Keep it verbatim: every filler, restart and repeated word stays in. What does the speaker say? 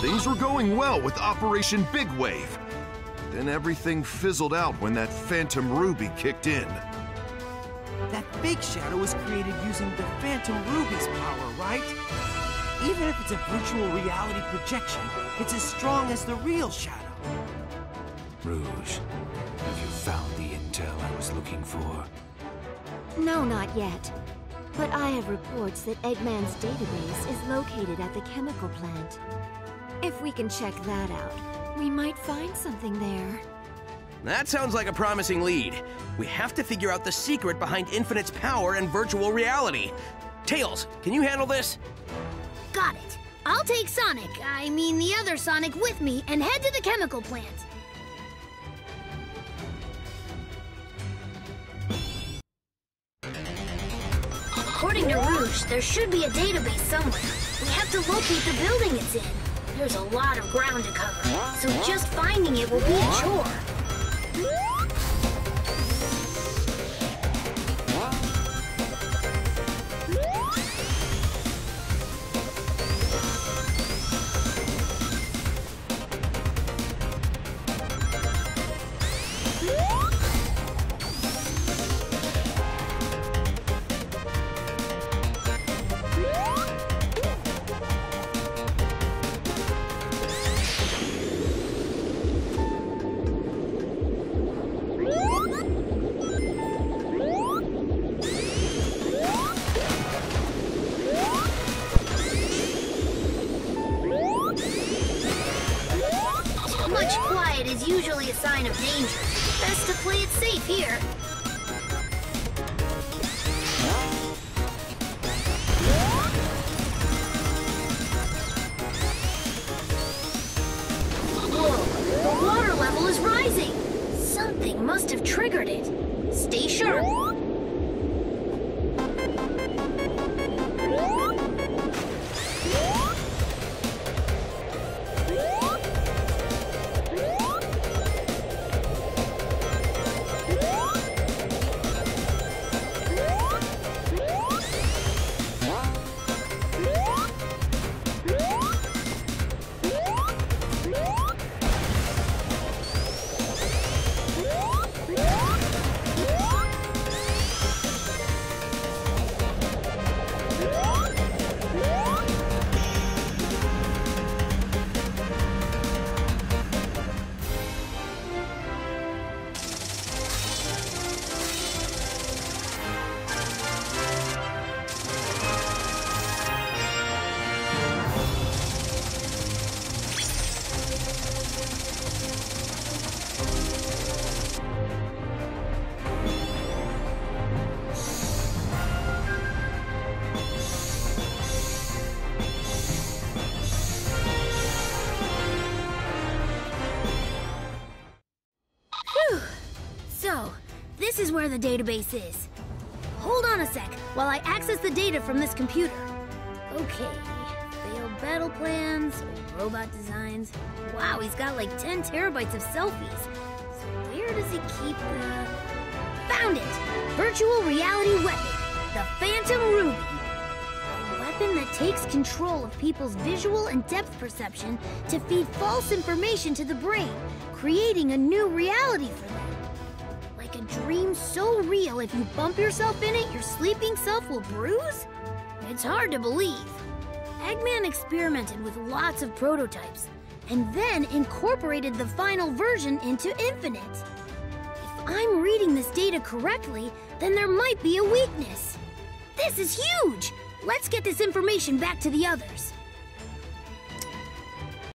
Things were going well with Operation Big Wave. Then everything fizzled out when that Phantom Ruby kicked in. That Big Shadow was created using the Phantom Ruby's power, right? Even if it's a virtual reality projection, it's as strong as the real Shadow. Rouge, have you found the intel I was looking for? No, not yet. But I have reports that Eggman's database is located at the chemical plant. If we can check that out, we might find something there. That sounds like a promising lead. We have to figure out the secret behind Infinite's power and virtual reality. Tails, can you handle this? Got it. I'll take Sonic, I mean the other Sonic, with me and head to the chemical plant. According to Rouge, there should be a database somewhere. We have to locate the building it's in. There's a lot of ground to cover, so just finding it will be a chore. Is usually a sign of danger. Best to play it safe here. Whoa, the water level is rising. Something must have triggered it. Stay sharp. This is where the database is. Hold on a sec while I access the data from this computer. Okay, failed battle plans, robot designs. Wow, he's got like ten terabytes of selfies. So where does he keep the... Found it! Virtual reality weapon, the Phantom Ruby. A weapon that takes control of people's visual and depth perception to feed false information to the brain, creating a new reality for them. Like a dream so real if you bump yourself in it, your sleeping self will bruise? It's hard to believe. Eggman experimented with lots of prototypes, and then incorporated the final version into Infinite. If I'm reading this data correctly, then there might be a weakness. This is huge! Let's get this information back to the others.